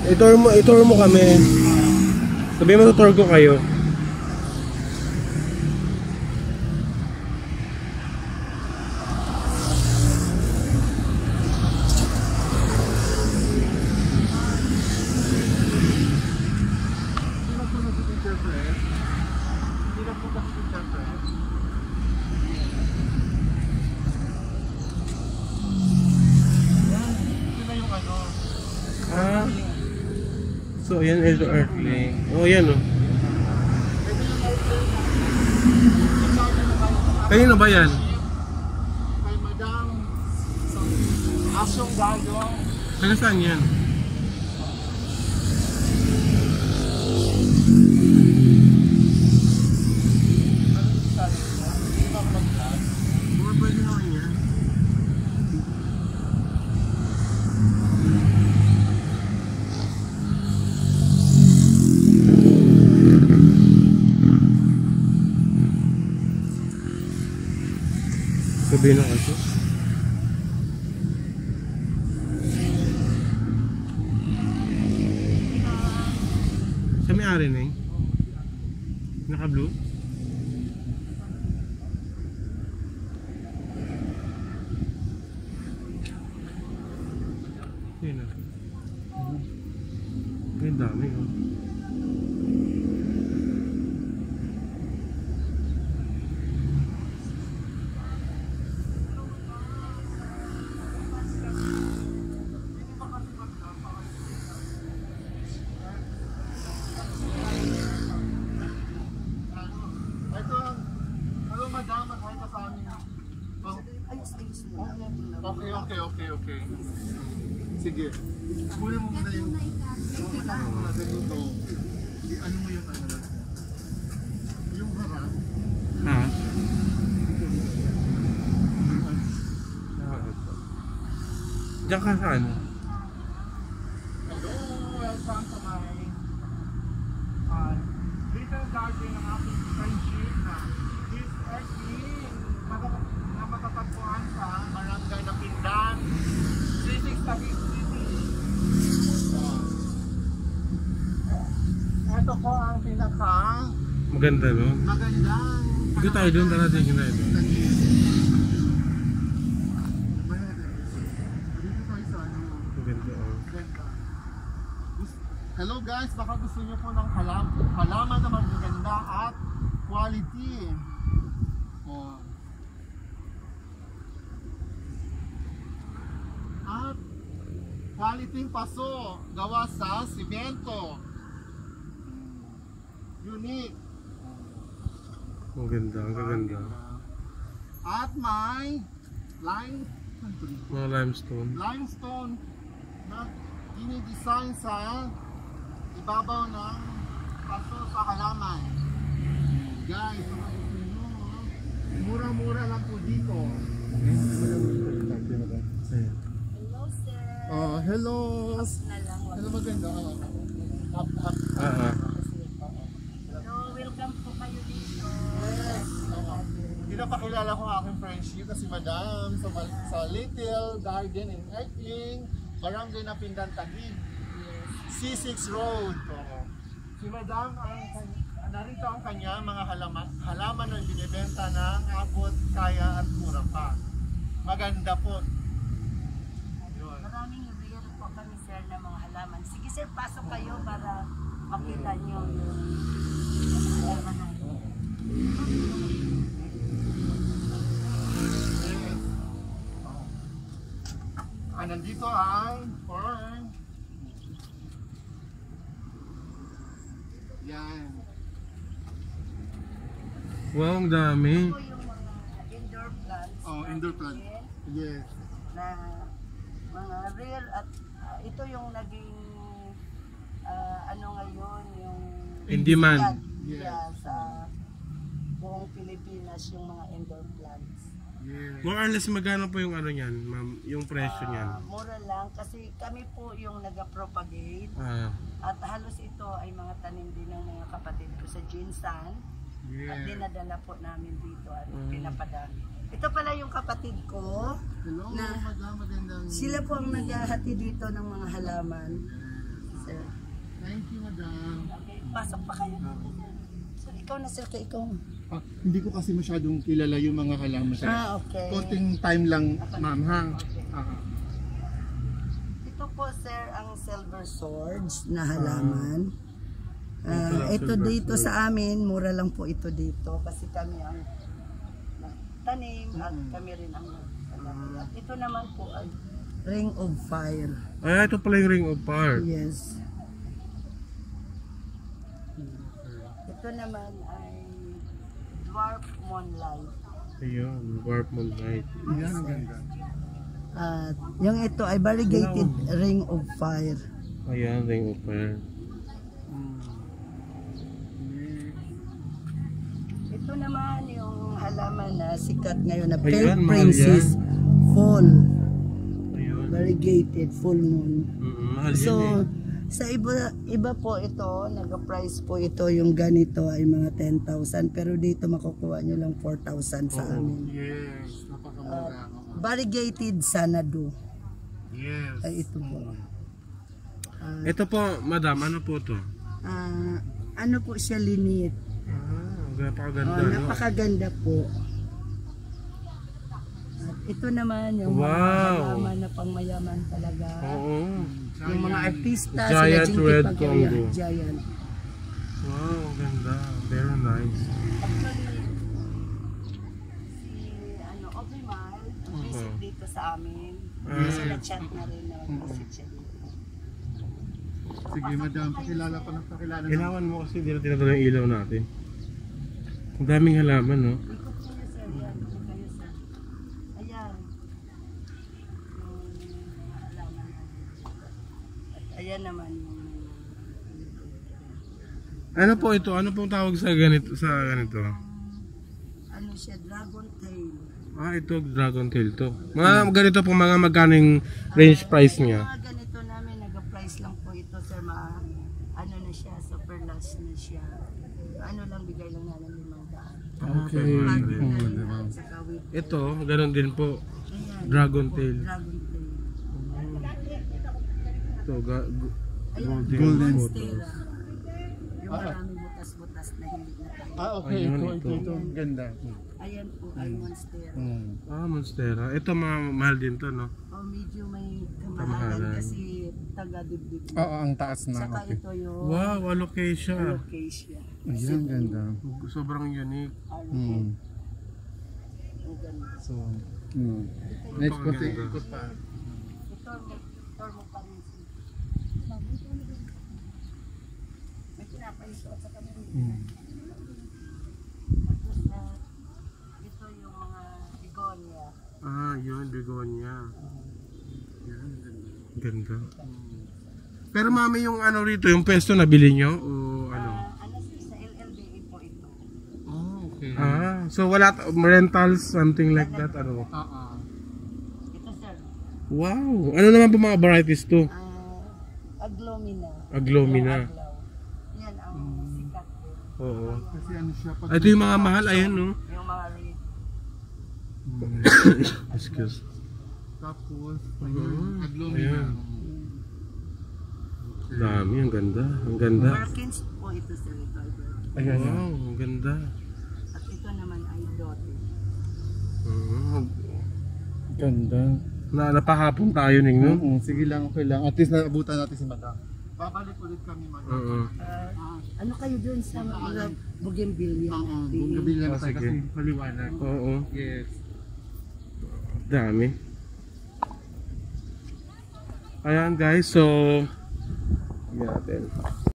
I-tour mo kami. Sabi mo, tutor ko kayo. So, ayan is the earthling. Oh, ayan oh. Kanino ba yan? Kay Madam Asyong Gayo. Taga saan yan? Sabihin na kasi. Siya may-ari na eh. Naka-blue. Yun na. May dami oh. Okay. Sige. Kunin mo muna yung ganito. Ano mo yung ano? Yung harap. Ha? Diyan ka sa ano? Hello, welcome to my little garden ng aking friendship na this earthling na matatagpuan sa barangay na Pindan, Taguig City. Ito po ang pinaka maganda no? Magandang Ito tayo doon, tara din tayo doon. Maganda oh. Hello guys, baka gusto nyo po ng halaman na magaganda at quality. Oh. At quality paso gawa sa simento. Unique. Ang ganda. At may mga limestone na dinidesign sa ibabaw ng paso sa halaman. Guys, mura-mura lang po dito. Hello sir. Oh, hello. Hello, maganda. Hello, welcome po kayo dito. Yes. Pinapakilala ko ang aking friendship na si Madam sa Little Garden in Earthling, Barangay na Pindan, Taguig, C6 Road. Si Madam, narito ang kanya mga halaman na binibenta ng abot, kaya at mura pa. Maganda po. Maraming rare po kami sir na mga halaman. Sige sir, pasok kayo para makita nyo yung halaman na yun. Nandito ay fern. Yan. Wow, ang dami. Ito yung mga indoor plants. Oh, indoor plant. Yes. Na mga rare at ito yung naging ano ngayon yung In demand. Yeah, sa buong Pilipinas yung mga indoor plants. Yes. More or less magkano po yung ano niyan, ma'am? Yung presyo niyan? Mura lang kasi kami po yung nag-propagate at halos ito ay mga tanim din ng mga kapatid ko sa Jinsan. Yes. At dinadala po namin dito at pinapadami. Ito pala yung kapatid ko. Hello, na Madam, magandang. Sila po ang naghahati dito ng mga halaman. sir. Thank you, madam. Okay, pasok pa kayo. Sir, ikaw na sir, ikaw. Hindi ko kasi masyadong kilala yung mga halaman. Okay. Konting time lang, ma'am, ha? Ito po sir ang silver swords na halaman. Ito dito sa amin, mura lang po ito dito kasi kami ang tanim at kami rin ang at ito naman po ay ring of fire. Ito pala yung ring of fire. Yes. Ito naman ay dwarf moonlight. Ayun, warp moonlight. Yan, ang ganda. At yung ito ay variegated ring of fire. Ayan, ring of fire. Ito naman yung halaman na sikat ngayon na Ayan, pale mahal princess fall. Ayun. Variegated full moon. Mahal So, yan sa iba po ito, nag-price po ito yung ganito ay mga 10,000 pero dito makukuha nyo lang 4,000 sa amin. Yes, napakamura. Variegated sanadu. Yes. Ay ito po. Ito po, madam, ano po to? Ano po siya linit? Napakaganda. No? Napakaganda po. At ito naman yung mga halaman na pangmayaman talaga. Oo. Yung mga artista, Giant sila red Jinky Congo. Pagaya, giant. Wow, ganda. Very nice. Actually, si Obimal, visit dito sa amin. Kasi na-chat na rin na visit siya dito. Sige, madam, pakilala pa ng pakilala. Ilawan mo kasi hindi na tinatala yung ilaw natin. Ang daming halaman, no? Ikot po niya sir, yan. Ikot kayo sir. Ayan. Yung halaman natin. At ayan naman yung Ano po ito? Ano pong tawag sa ganito? ano siya, dragon tail. Ito dragon tail to. Mga ganito po, mga magkaning range price niya. Yung mga ganito namin, nag-price lang po ito sir, ano na siya, super last na siya. Ano lang, bigay lang namin 500. Okay. Saka with Ito, ganun din po. ayan, Dragon tail. dragon tail. Ito, Golden Monstera. Yung maraming butas-butas na hindi na tayo. Okay, Ayun, ito. Ganda. Ayan po ay monstera. Monstera. Ito, mahal din to, no? Medyo may Kamahalan. kamahalan kasi taga-dibdib. Oo, ang taas na. Saka Okay. ito yung Wow, alocasia. location. Ayan, ganda. Sobrang unique. Ang ganda. So, next ko, Ganda. ikot pa. Ito mo pa rin. May pinapaisuot sa kami. Tapos ito yung mga begonia. Yun, begonia. Ganda. Pero mami, yung ano rito, yung pesto nabili nyo? O ano? Sa LLDA po ito. Okay. So wala, rentals, something like that, ano? Ito sir. Wow! Ano naman po mga varieties to? Aglomina. Aglomina. Yung aglaw. Yan ang sikat po. Oo. Kasi ano siya, Ito yung mga mahal, ayan, no? Yung mga red. Excuse. tapos, Ayan. aglomina. Dami, ang ganda. Ang ganda. Perkins po ito sir. Ito ay Perkins. Ayan. Wow, ang ganda. At ito naman ay dote. Ganda. Napahapon tayo ninyo. Sige lang, okay lang. At least naabutan natin si madam. Babalik ulit kami, madam. Ano kayo dun sa mga bougainvillea? Kung gabi lang tayo sige. kasi paliwanag. Oo. Yes. Dami. Ayan guys, so natin.